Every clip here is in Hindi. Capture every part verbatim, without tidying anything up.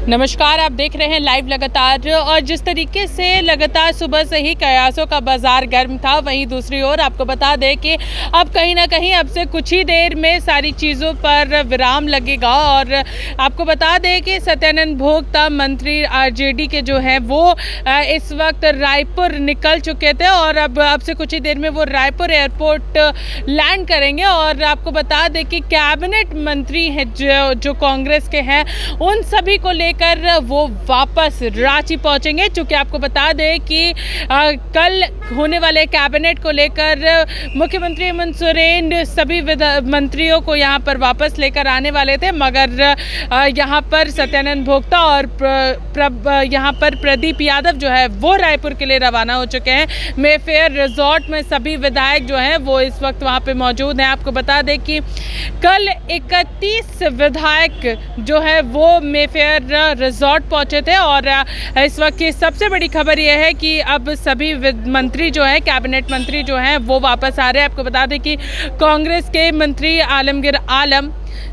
नमस्कार, आप देख रहे हैं लाइव लगातार। और जिस तरीके से लगातार सुबह से ही कयासों का बाजार गर्म था, वहीं दूसरी ओर आपको बता दें कि अब कहीं ना कहीं अब से कुछ ही देर में सारी चीज़ों पर विराम लगेगा। और आपको बता दें कि सत्यानंद भोक्ता मंत्री आरजेडी के जो हैं वो इस वक्त रायपुर निकल चुके थे और अब अब से कुछ ही देर में वो रायपुर एयरपोर्ट लैंड करेंगे। और आपको बता दें कि कैबिनेट मंत्री हैं जो जो कांग्रेस के हैं, उन सभी को लेकर कर वो वापस रांची पहुंचेंगे। चूंकि आपको बता दें कि आ, कल होने वाले कैबिनेट को लेकर मुख्यमंत्री हेमंत सोरेन सभी मंत्रियों को यहां पर वापस लेकर आने वाले थे, मगर आ, यहां पर सत्यानंद भोक्ता और प्र, प्र, यहां पर प्रदीप यादव जो है वो रायपुर के लिए रवाना हो चुके हैं। मेफेयर रिजॉर्ट में सभी विधायक जो हैं वो इस वक्त वहां पे मौजूद हैं। आपको बता दें कि कल इकतीस विधायक जो है वो मेफेयर रिजॉर्ट पहुंचे थे। और इस वक्त की सबसे बड़ी खबर यह है कि अब सभी मंत्री जो हैं, कैबिनेट मंत्री जो हैं वो वापस आ रहे हैं। आपको बता दें कि कांग्रेस के मंत्री आलमगीर आलम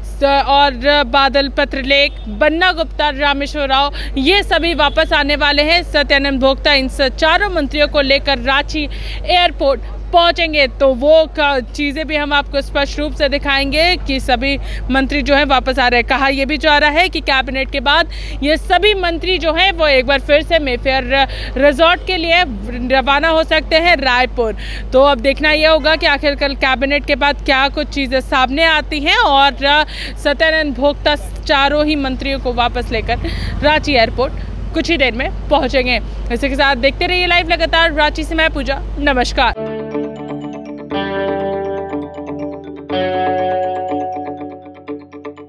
और बादल पत्रलेख, बन्ना गुप्ता, रामेश्वर राव, ये सभी वापस आने वाले हैं। सत्यानंद भोक्ता इन चारों मंत्रियों को लेकर रांची एयरपोर्ट पहुंचेंगे, तो वो चीज़ें भी हम आपको स्पष्ट रूप से दिखाएंगे कि सभी मंत्री जो हैं वापस आ रहे हैं। कहा यह भी जा रहा है कि कैबिनेट के बाद ये सभी मंत्री जो हैं वो एक बार फिर से मेफेयर रिजॉर्ट के लिए रवाना हो सकते हैं रायपुर। तो अब देखना यह होगा कि आखिर कल कैबिनेट के बाद क्या कुछ चीज़ें सामने आती हैं और सत्यानंद भोक्ता चारों ही मंत्रियों को वापस लेकर रांची एयरपोर्ट कुछ ही देर में पहुंचेंगे। इसी के साथ देखते रहिए लाइव लगातार। रांची से मैं पूजा, नमस्कार।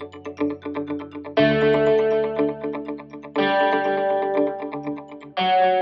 Uh...